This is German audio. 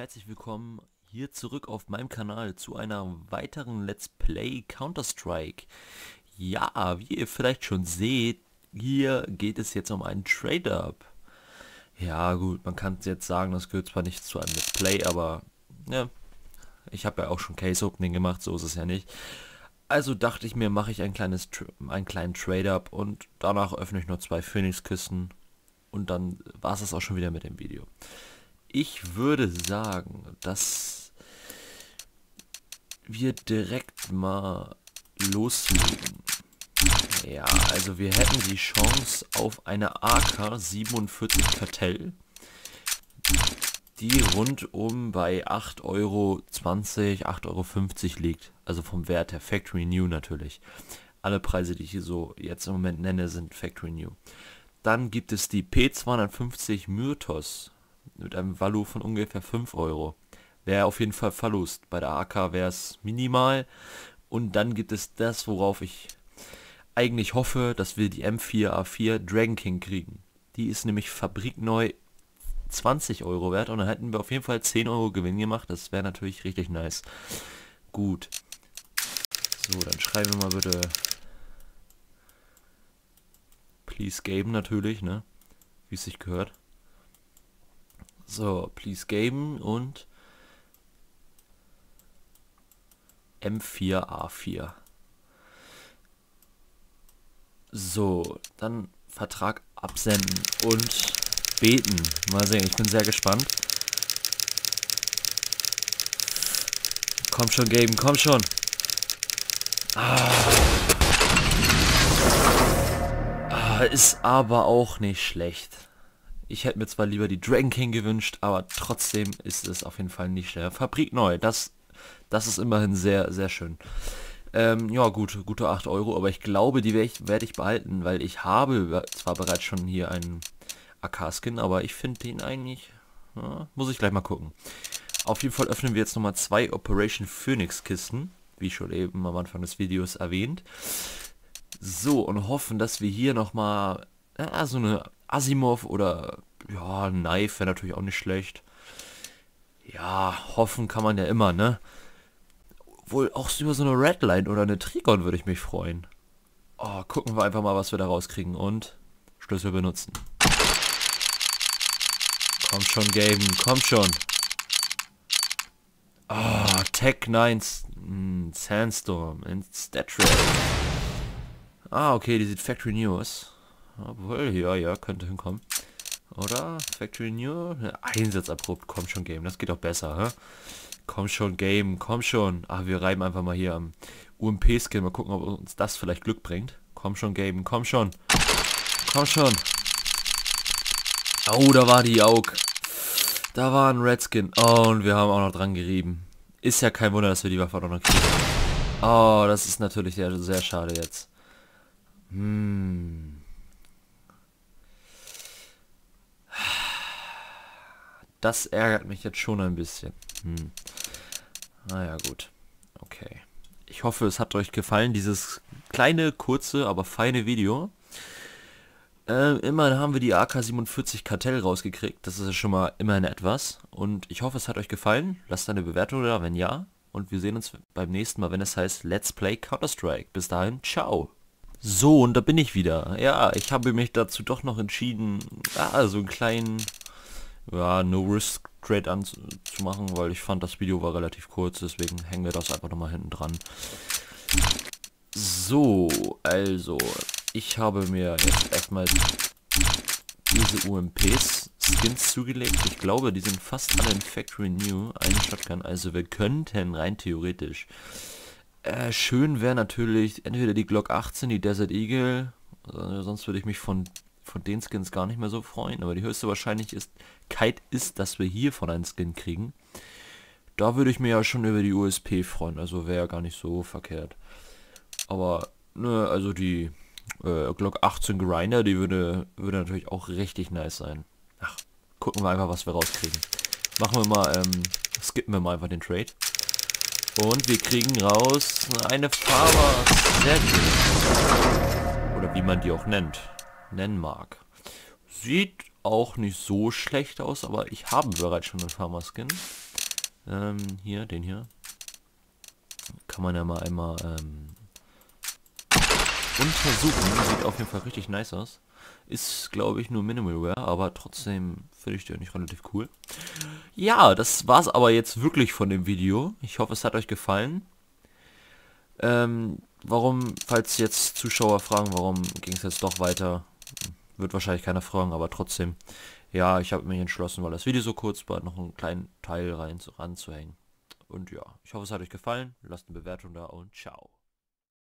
herzlich willkommen hier zurück auf meinem Kanal zu einer weiteren Let's Play Counter-Strike. Ja, wie ihr vielleicht schon seht, hier geht es jetzt um einen Trade-Up. Ja gut, man kann jetzt sagen, das gehört zwar nicht zu einem Let's Play, aber ja, ich habe ja auch schon Case-Opening gemacht, so ist es ja nicht. Also dachte ich mir, mache ich einen kleinen Trade-Up und danach öffne ich noch 2 Phoenix-Kisten und dann war es das auch schon wieder mit dem Video. Ich würde sagen, dass wir direkt mal loslegen. Ja, also wir hätten die Chance auf eine AK-47 Kartell, die rundum bei 8,20 €, 8,50 € liegt. Also vom Wert her, Factory New natürlich. Alle Preise, die ich hier so jetzt im Moment nenne, sind Factory New. Dann gibt es die P250 Myrtos mit einem Value von ungefähr 5 €. Wäre auf jeden Fall Verlust. Bei der AK wäre es minimal. Und dann gibt es das, worauf ich eigentlich hoffe, dass wir die M4A4 Dragon King kriegen. Die ist nämlich fabrikneu 20 € wert und dann hätten wir auf jeden Fall 10 € Gewinn gemacht. Das wäre natürlich richtig nice. Gut. So, dann schreiben wir mal bitte Please Game natürlich, ne? Wie es sich gehört. So, Please Game und M4A4. So, dann Vertrag absenden und beten. Mal sehen, ich bin sehr gespannt. Komm schon, Gaben, komm schon. Ist aber auch nicht schlecht. Ich hätte mir zwar lieber die Dragon King gewünscht, aber trotzdem ist es auf jeden Fall nicht schlecht. Fabrik neu, das ist immerhin sehr, sehr schön. Ja gut, gute 8 €, aber ich glaube, die werde ich behalten, weil ich habe zwar bereits schon hier einen AK-Skin, aber ich finde den eigentlich, ja, muss ich gleich mal gucken. Auf jeden Fall öffnen wir jetzt nochmal 2 Operation Phoenix Kisten, wie schon eben am Anfang des Videos erwähnt. So, und hoffen, dass wir hier nochmal so eine Asimov oder ja, Knife wäre natürlich auch nicht schlecht. Ja, hoffen kann man ja immer, ne? Wohl auch über so eine Redline oder eine Trigon würde ich mich freuen. Oh, gucken wir einfach mal, was wir da rauskriegen und Schlüssel benutzen. Komm schon, Gaben, komm schon. Ah, Tech 9 Sandstorm in Statray. Ah, okay, die sieht Factory New aus. Obwohl, ja, könnte hinkommen. Oder? Factory New? Einsatzabrupt, komm schon, Game. Das geht doch besser, hä? Komm schon, Game, komm schon. Ach, wir reiben einfach mal hier am UMP-Skin. Mal gucken, ob uns das vielleicht Glück bringt. Komm schon, Game, komm schon. Komm schon. Oh, da war die Aug. Da war ein Redskin. Oh, und wir haben auch noch dran gerieben. Ist ja kein Wunder, dass wir die Waffe auch noch kriegen. Oh, das ist natürlich sehr, sehr schade jetzt. Das ärgert mich jetzt schon ein bisschen. Naja, gut. Okay. Ich hoffe, es hat euch gefallen, dieses kleine, kurze, aber feine Video. Immerhin haben wir die AK-47 Kartell rausgekriegt. Das ist ja schon mal immerhin etwas. Und ich hoffe, es hat euch gefallen. Lasst eine Bewertung da, wenn ja. Und wir sehen uns beim nächsten Mal, wenn es heißt Let's Play Counter-Strike. Bis dahin, ciao. So, und da bin ich wieder. Ja, ich habe mich dazu doch noch entschieden, so einen kleinen, ja, No-Risk-Trade anzumachen, weil ich fand, das Video war relativ kurz, deswegen hängen wir das einfach nochmal hinten dran. So, also, ich habe mir jetzt erstmal diese UMP-Skins zugelegt. Ich glaube, die sind fast alle in Factory New, eine Shotgun, also wir könnten rein theoretisch. Schön wäre natürlich entweder die Glock 18, die Desert Eagle, sonst würde ich mich von den Skins gar nicht mehr so freuen, aber die höchste Wahrscheinlichkeit ist, dass wir hiervon einen Skin kriegen. Da würde ich mir ja schon über die USP freuen, also wäre ja gar nicht so verkehrt. Aber, ne, also die Glock 18 Grinder, die würde natürlich auch richtig nice sein. Ach, gucken wir einfach, was wir rauskriegen. Machen wir mal, skippen wir mal einfach den Trade. Und wir kriegen raus eine Farmer Set. Oder wie man die auch nennen mag. Sieht auch nicht so schlecht aus, aber ich habe bereits schon einen Farmer Skin. Hier, den hier. Kann man ja mal einmal untersuchen. Sieht auf jeden Fall richtig nice aus. Ist, glaube ich, nur Minimalware, aber trotzdem finde ich den nicht relativ cool. Ja, das war's aber jetzt wirklich von dem Video. Ich hoffe, es hat euch gefallen. Warum, falls jetzt Zuschauer fragen, warum ging es jetzt doch weiter, wird wahrscheinlich keiner fragen, aber trotzdem. Ja, ich habe mich entschlossen, weil das Video so kurz war, noch einen kleinen Teil ranzuhängen. Und ja, ich hoffe, es hat euch gefallen. Lasst eine Bewertung da und ciao.